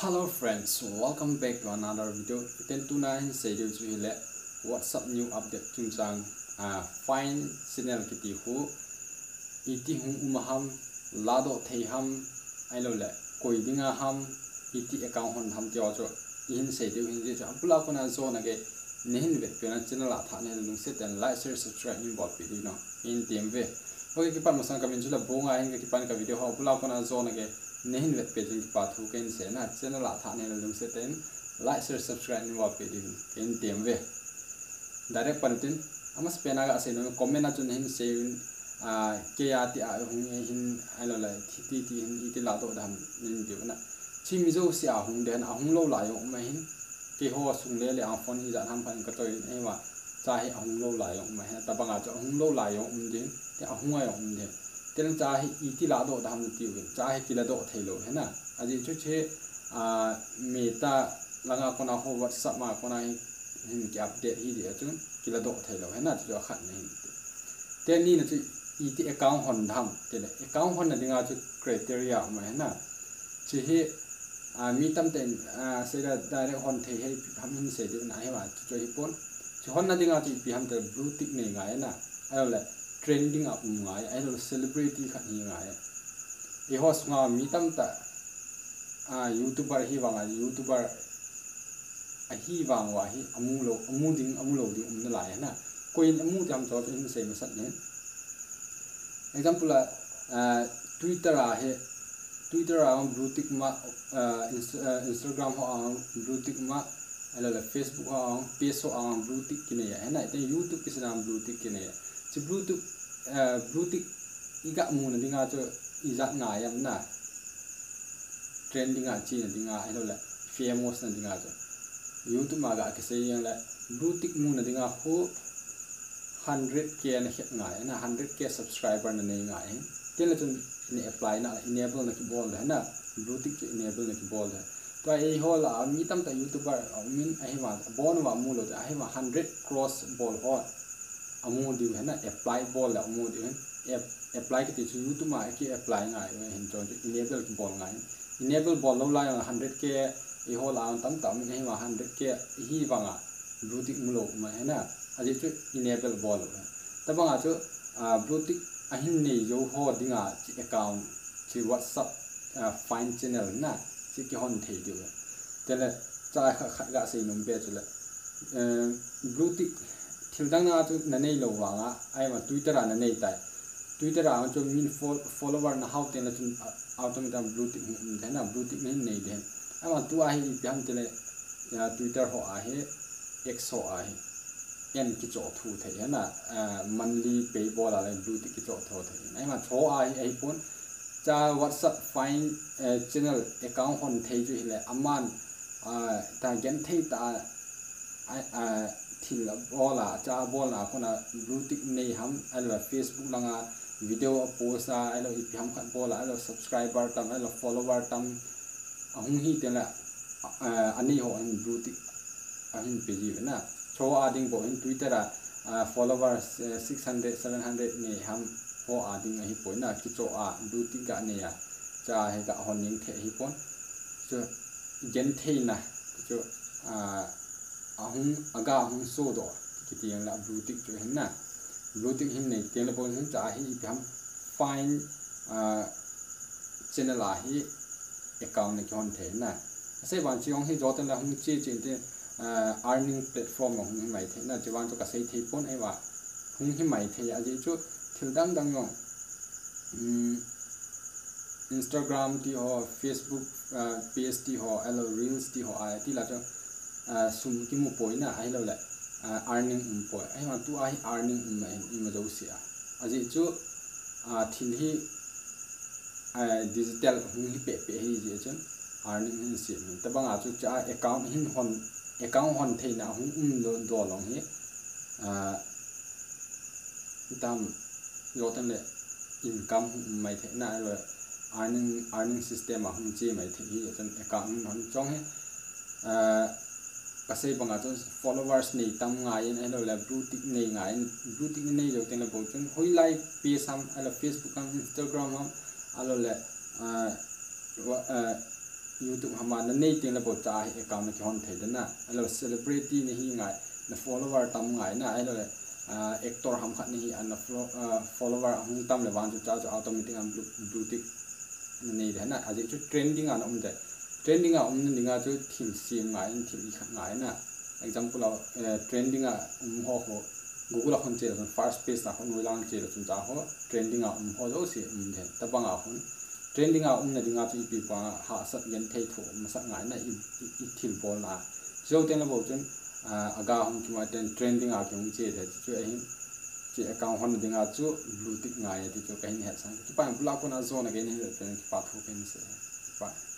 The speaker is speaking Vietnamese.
Hello friends, welcome back to another video. Ten tonight say do to let what's up new update chung fine signal kiti hu iti hung umaham lado thei ham ailo le koi dinga ham iti account hon ham tyo cho in say do hin je apula kona zo na ge nehin ve pena channel a tha ne lung set and like share subscribe ni bot video no in tmv okay ki pan masang kamin chula bonga hin ki pan ka video ho apula kona zo na ge nehin web page ki path hu ken se na channel a tha ne lung se ten like share subscribe ni wa page ken tmv direct pantin amas pena ga se no comment na chun hin se ke ya ti a hung hin alo la ti hin iti la do dam nin de na chi mi zo sia hung den a hung lo la yo ma hin ke ho sung le le a phone hi ja ham phan ka toi e wa cha hi hung lo la yo ma ha ta banga cha hung lo la yo din te a hung a yo din ten cha hi iti la do dam ti wi cha hi ki la do thei lo he na aji chu che meta langa kona ho whatsapp ma kona hin ki update hi de chun ki la do thei lo he na chu khat ne ten ni na chu iti account hon dham te le account hon na dinga chu criteria ma he na chi hi mi tam ten se da direct hon thei he ham hin se de na he wa chu hi pon chi hon na dinga chu pi ham te blue tick ne nga na ai le trending up ngai ai lo celebrity khat hi ngai e host nga mi tam ta youtuber hi wanga youtuber a hi wang wa hi amu ding ding na lai na koin amu jam cho in se ma sat ne example twitter blue tick ma instagram ho blue tick ma ala facebook ho page ho blue tick kine ya na te youtube kisam blue tick kine ya chi blue tick iga mu na dinga cho iza nga yam na trending a chi na dinga ai lo la famous na dinga cho youtube ma ga ke se yang la blue tick mu na dinga ho 100k na het nga na 100k subscriber na nei nga hin ten la chun ni apply na enable na ki bol da na blue tick enable na ki bol da to ai ho la mi tam ta youtuber min ai ma bon wa mu lo da ai ma 100 cross ball ho amu di na apply ball la amu di apply ki chu youtube ma ki apply nga hin cho enable ki ball nga enable ball lo la 100k ai ho la tam tam ai ma 100k hi wa nga blue tick mu lo ma na aji chu enable ball ta banga chu blue tick ahin nei yo ho dinga chi account chi whatsapp find channel na chi ki hon thei diu tele cha kha ga sei num be chu le blue tick thildang na chu na nei lo wanga ai ma twitter na nei tai twitter a chu min follower na how ten chu automatic blue tick na blue tick nei den ai ma tu a hi pyam tele twitter ho a he x ho a he en ki cho thu thei na monthly pay ball la blue tick ki cho tho thei ai ma tho ai pon cha whatsapp find channel account hon thei ju hile aman ta gen thei ta thil bola cha bola kona blue tick nei ham ala facebook langa video post ala ipam khat bola ala subscriber tam ala follower tam ahung hi tela ani ho an blue tick ahin page na cho ading bo in twitter followers 600 700 ne ham ho ading hi poina ki cho blue tick ga ne ya cha he ga honing the hi pon so gen thei na cho ahung aga ahung so do ki tiang la blue tick cho hin na blue tick hin ne tiang la pon sin cha hi ham find channel la hi account ne kon the na se ban chi ong hi jo tan la hung chi chi te earning platform hung mai the na jiwan to ka sei thei pon ai wa hung hi mai the a ji chu thildang dang yong instagram ti ho facebook page ti ho alo reels ti ho ai ti la cho sum ki mu poina ai lo la earning poi ai ma tu ai earning mai ma jo sia a ji chu thil hi digital hung hi pe hi ji chen earning hin si ta banga chu cha account hon thei na hung do long hi dam yo tan le income mai the na lo earning system hung che mai the hi chen account hon chong he ka sei banga chu followers nei tam nga in ai lo la blue tick nei nga in blue tick nei yo ten la bo chun hoi like page ham ala facebook ham instagram ham alo le YouTube hama na nei ting la bo cha account na khon thai dana alo celebrity ni hi ngai na follower tam ngai na alo actor ham khat ni hi an follower hung tam le wan chu cha automatic am blue tick nei dana aje chu trending an de trending a ninga chu thim sim ngai thim i khat ngai na example trending a ho ho Google akon che first page na hon wilang che chun cha ho trending a ho zo si de tabang a hon trending a na dinga chu pi pa ha sat yen thei tho ma sa ngai na i thil bol na zo ten la bo chun aga hom ki ma ten trending a kyung che de chu a hin che account hon dinga chu blue tick ngai ti chu kai ne ha sang ki pa bula ko na zo na ge ne pen ki pa tho pen se pa